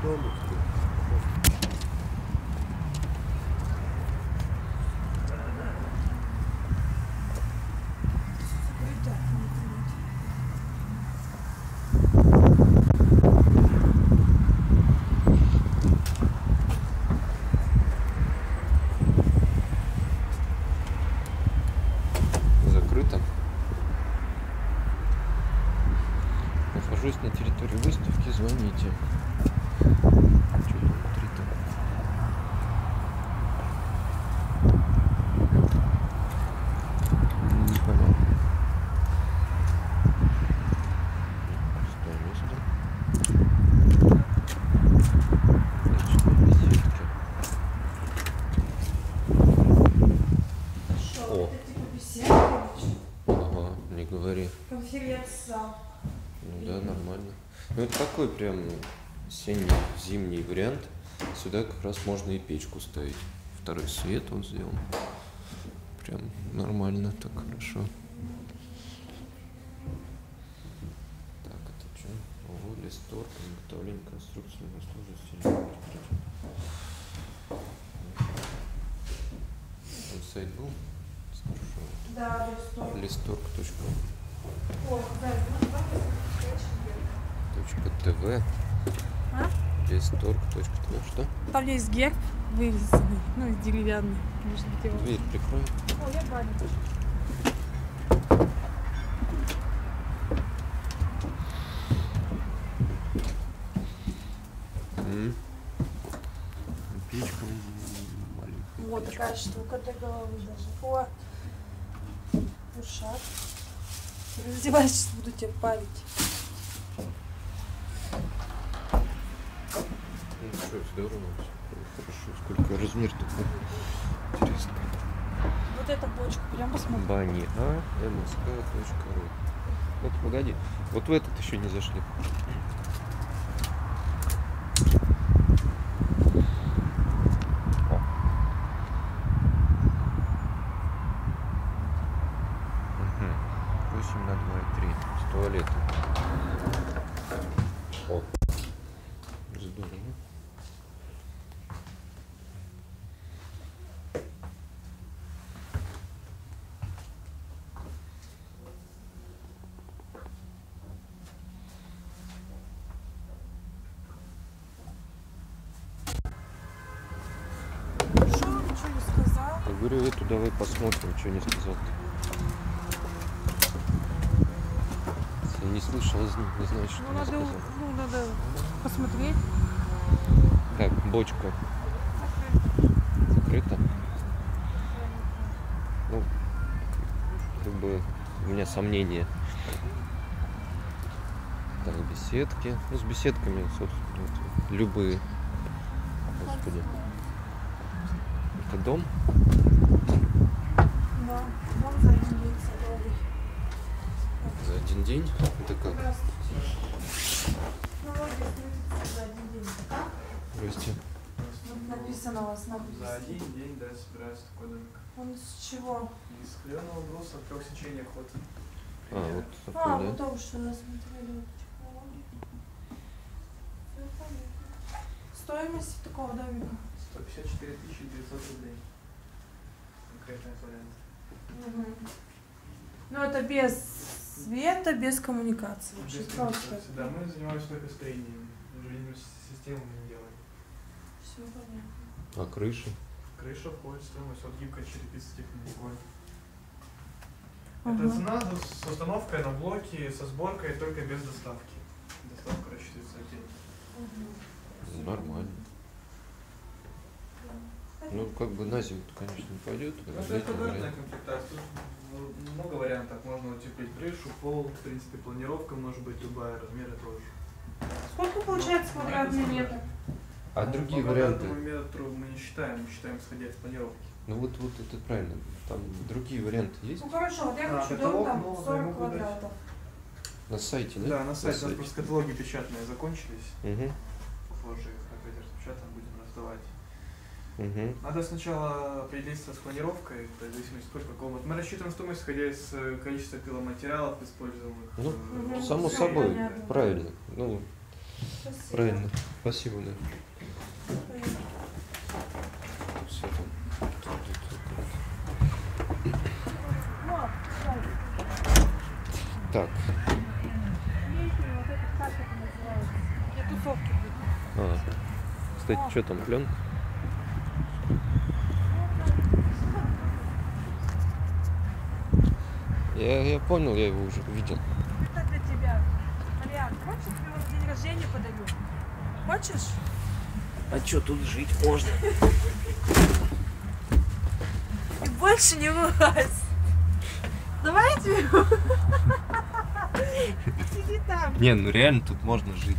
домик тут. Закрыто. Нахожусь на территории выставки, звоните. Что внутри-то? Непонятно. Пустое место. Личные беседки. Что, О. это типа беседка? Ага, не говори. Конференц-зал. Ну да, нормально. Ну это такой прям осенне-зимний вариант. Сюда как раз можно и печку ставить. Второй свет он сделан. Прям нормально, так хорошо. Так, это что? Ого, листор, изготовление конструкции на службе. Там сайт был? Спрашиваю. Да, листок. Листорг.ру. О, да, .тв. А? Листорг.тв. Что? Там есть герб вырезанный, ну, деревянный. Может быть, его... Дверь прикрой. О, я баню. Печка маленькая. Вот такая штука для головы даже. О, ушат. Раздевайся, сейчас буду тебя парить. Ну что, здорово. Хорошо. Сколько размер такой. Интересно. Вот эта бочка, прям посмотри. Бани msk.ru. Вот погоди. Вот в этот еще не зашли. О. Угу. 8 на 2,3. С туалета. О. Здорово. Что, ничего не сказал? Я говорю, эту давай посмотрим, что не сказал-то. Если не слышал, не знаю, что Ну, не надо, сказал. надо посмотреть. Так, бочка закрыта. Ну, как бы у меня сомнения. Так, беседки. Ну, с беседками, собственно, вот, любые. Господи. Это дом? Да, вон за один день садовый. За один день? Это как? Здравствуйте. Ну, вот здесь за один день. Здрасте. Вот написано у вас на За один день, да, собирается такой домик. Он с чего? Из клееного бруса в 3 сечениях вот. Вот А, такой, вот да? то, что рассмотрели. Вот технологии. Всё понятно. Стоимость такого домика? 154 900 рублей. Конкретный вариант. Угу. Ну, это без света, без коммуникации. Вообще Без просто. коммуникации. Да, мы занимаемся только строением. Инженерную систему мы не делаем. Все понятно. А крыша? Крыша входит в стоимость от гибкой черепицы техноугольной. Ага. Это цена с установкой на блоки, со сборкой, только без доставки. Доставка рассчитывается отдельно. Угу. Нормально. Ну, как бы на зиму, конечно, не пойдет. Это стандартная комплектация. Тут много вариантов. Можно утеплить крышу, пол, в принципе, планировка может быть любая, размеры тоже. Сколько получается квадратный метр? А другие По варианты? квадратному метру мы не считаем, мы считаем исходя из планировки. Ну вот это правильно. Там другие варианты есть? Ну хорошо, вот я хочу каталог дом там новый 40 могу дать. квадратов. На сайте, да? Да, на сайте у нас просто каталоги печатные закончились. Угу. Позже их опять распечатаем, будем раздавать. Угу. Надо сначала определиться с планировкой, то есть в зависимости сколько комнат. Мы рассчитываем стоимость, исходя из количества пиломатериалов используемых. Ну, Мгм. само Всё собой, понятно. правильно. Ну, Спасибо. Правильно. Спасибо, да. Поехали. Все там. Вот, сзади. Так. Летний вот этот, как это называется? Где тусовки будут. Кстати, что там, пленка? Я понял, я его уже видел. Это для тебя. Мариан, хочешь, я тебе вот день рождения подарю? Хочешь? А что тут жить можно? И больше не вылазь. Давай я тебе. Сиди там. Не, ну реально тут можно жить.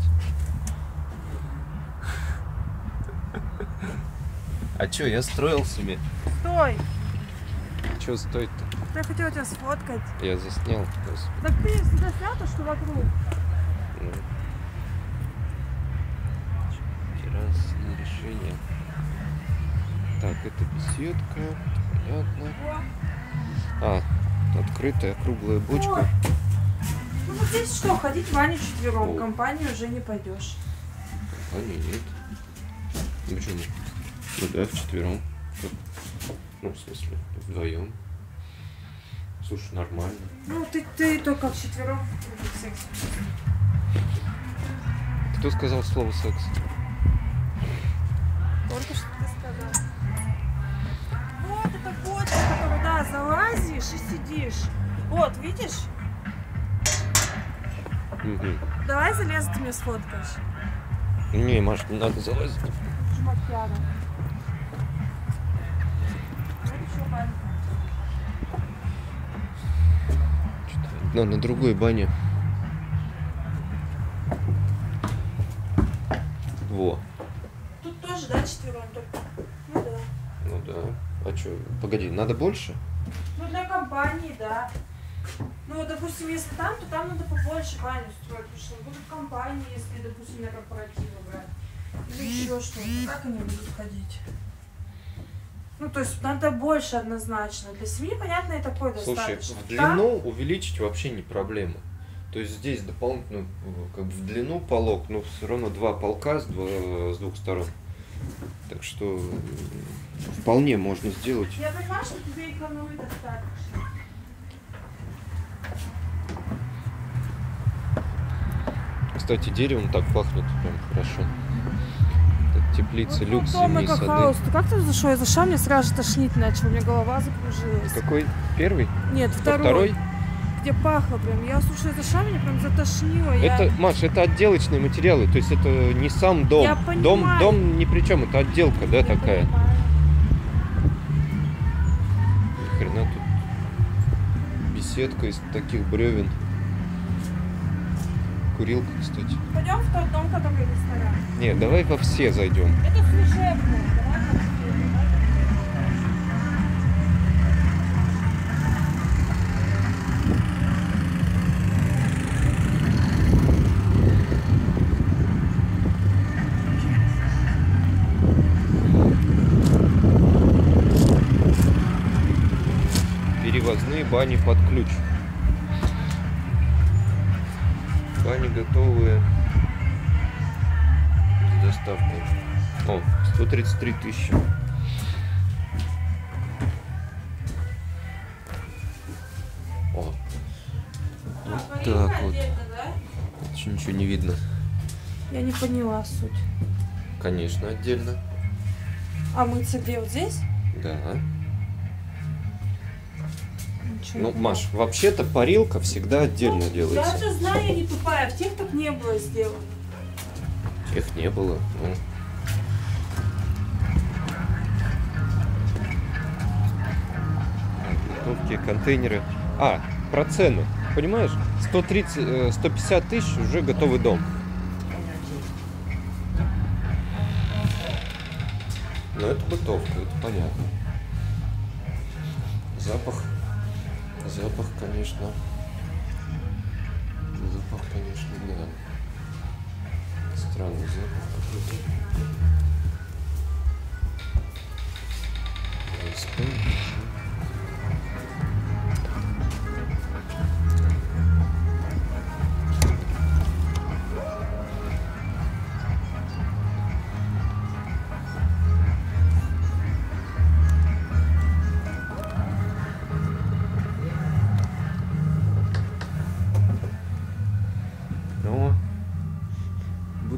А чё, я строил себе? Стой. Чё стоит-то? Я хотела тебя сфоткать. Я заснял. Господи. Так ты всегда снята, что вокруг? Ну. Террасное решение. Так, это беседка. Понятно. О, Открытая круглая о. бочка. Ну вот здесь что, ходить Ваню четвером, О. в компанию уже не пойдешь. Компании нет. Ну почему? Ну да, вчетвером. Ну, в смысле, вдвоем. Слушай, нормально. Ну ты только вчетвером в сексе. Кто сказал слово секс? Только что ты сказал. Вот это бочка, которую, да, залазишь и сидишь. Вот, видишь? Угу. Давай залез, ты мне сфоткаешь. Не, Маш, не надо залазить. Жмакяра. Вот еще банька. Что-то на другой бане. Во. Тут тоже, да, четвером только? Ну да. Ну да. А что? Погоди, надо больше? Ну для компании, да. Ну вот, допустим, если там, то там надо побольше баню строить, потому что будут компании, если, допустим, на корпоративы брать. Или еще что-то. Как они будут ходить? Ну, то есть надо больше однозначно. Для семьи, понятно, и такой Слушай, достаточно. в длину увеличить вообще не проблема. То есть здесь дополнительно, как бы в длину полог, но все равно два полка с двух сторон. Так что вполне можно сделать. Я понимаю, что тебе экономит достаточно. Кстати, деревом так пахнет прям хорошо. Так, теплица, Вот люкс, потом зимние эко-хаус. сады. Ты как ты зашел? Я зашла, мне сразу тошнить начал, у меня голова закружилась. Какой? Первый? Нет, второй. Где пахло прям. Я, слушай, зашла, меня прям затошнило. Это, Маш, это отделочные материалы, то есть это не сам дом. Я понимаю. Дом ни при чем, это отделка, да, Я такая. понимаю. Ни хрена тут беседка из таких бревен. Курилка, кстати. Пойдем в тот дом, который ресторан. Не, давай во все зайдем. Это служебный. Давай как Перевозные бани под ключ. Бани готовые с доставкой. О, 133 тысячи. О, вот так вот. Еще ничего не видно. Я не поняла суть. Конечно, отдельно. А мыться где? Вот здесь? Да. Ничего Ну, не Маш, вообще-то парилка всегда отдельно Я делается. же знаю, я не тупая. В тех так не было сделано. Тех не было. Ну. Готовки, контейнеры. А, про цену. Понимаешь? 150 тысяч уже готовый дом. Но это бытовка, это понятно. Запах, конечно. Запах, конечно, да. Странный запах какой-то.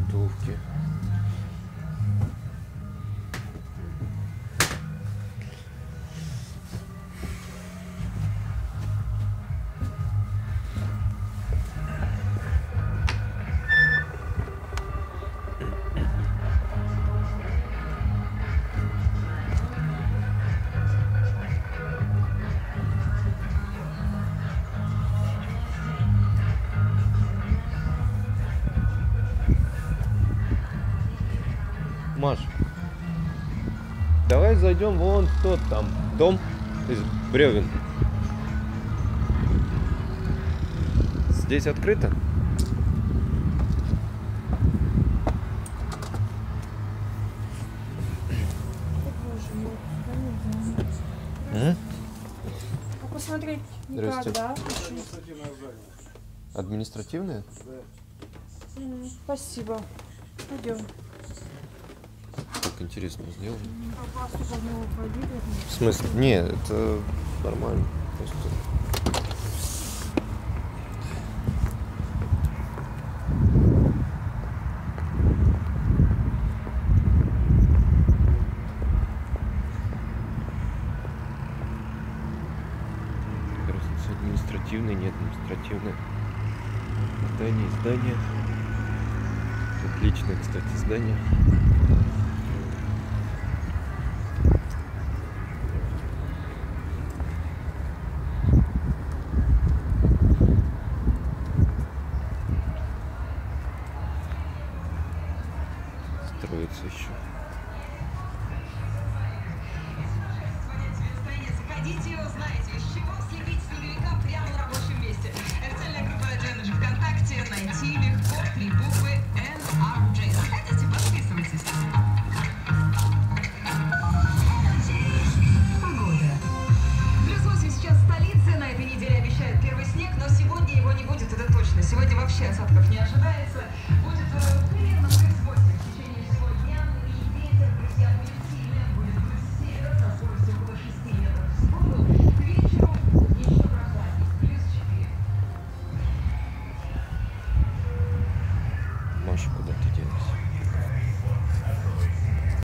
грунтовки. Маш, давай зайдем вон в тот там дом из бревен. Здесь открыто? А посмотреть Здрасте. никак, да? Административные? Спасибо. Пойдем. Так интересно сделано. А вас тут давно уходили? В смысле? Нет, это нормально. Просто... Разница административное, не административное. Здание, здание. Отличное, кстати, здание. Строится еще. Заходите и узнаете, из чего слепить снеговика прямо на рабочем месте. Официальная группа Дженнер ВКонтакте. Найти легко 3 буквы NRJ. Заходите, подписывайтесь. Погода. В Лесосе сейчас столица. На этой неделе обещают первый снег, но сегодня его не будет, это точно. Сегодня вообще осадков не ожидается.